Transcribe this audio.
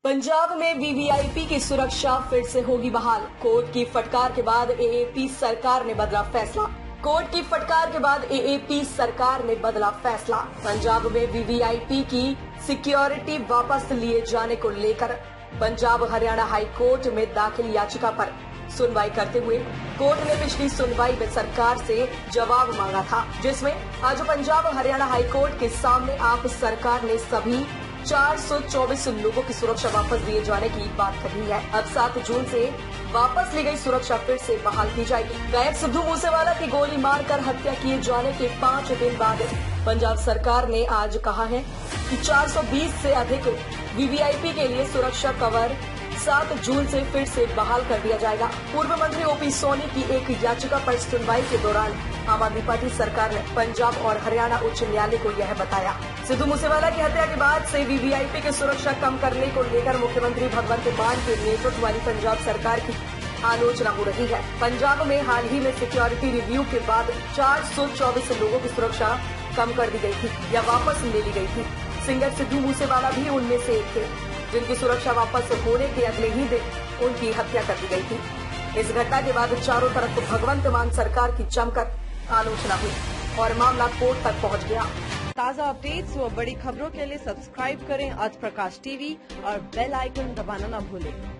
पंजाब में वीवीआईपी की सुरक्षा फिर से होगी बहाल। कोर्ट की फटकार के बाद एएपी सरकार ने बदला फैसला। कोर्ट की फटकार के बाद एएपी सरकार ने बदला फैसला। पंजाब में वीवीआईपी की सिक्योरिटी वापस लिए जाने को लेकर पंजाब हरियाणा हाई कोर्ट में दाखिल याचिका पर सुनवाई करते हुए कोर्ट ने पिछली सुनवाई में सरकार से जवाब मांगा था, जिसमें आज पंजाब हरियाणा हाई कोर्ट के सामने आप सरकार ने सभी 424 लोगों की सुरक्षा वापस दिए जाने की बात कही है। अब 7 जून से वापस ली गई सुरक्षा फिर से बहाल की जाएगी। गायक सिद्धू मूसेवाला की गोली मारकर हत्या किए जाने के 5 दिन बाद पंजाब सरकार ने आज कहा है कि 420 से अधिक वीवीआईपी के लिए सुरक्षा कवर 7 जून से फिर से बहाल कर दिया जाएगा। पूर्व मंत्री ओपी सोनी की एक याचिका पर सुनवाई के दौरान आम आदमी पार्टी सरकार ने पंजाब और हरियाणा उच्च न्यायालय को यह बताया। सिद्धू मूसेवाला की हत्या के बाद से वीवीआईपी की सुरक्षा कम करने को लेकर मुख्यमंत्री भगवंत मान के नेतृत्व वाली पंजाब सरकार की आलोचना हो रही है। पंजाब में हाल ही में सिक्योरिटी रिव्यू के बाद 424 लोगों की सुरक्षा कम कर दी गई थी या वापस ले ली गई थी। सिंगर सिद्धू मूसेवाला भी उनमें से एक थे, जिनकी सुरक्षा वापस होने के अगले ही दिन उनकी हत्या कर दी गई थी। इस घटना के बाद चारों तरफ भगवंत मान सरकार की जमकर आलोचना हुई और मामला कोर्ट तक पहुंच गया। ताज़ा अपडेट्स व बड़ी खबरों के लिए सब्सक्राइब करें आज प्रकाश टीवी और बेल आइकन दबाना न भूलें।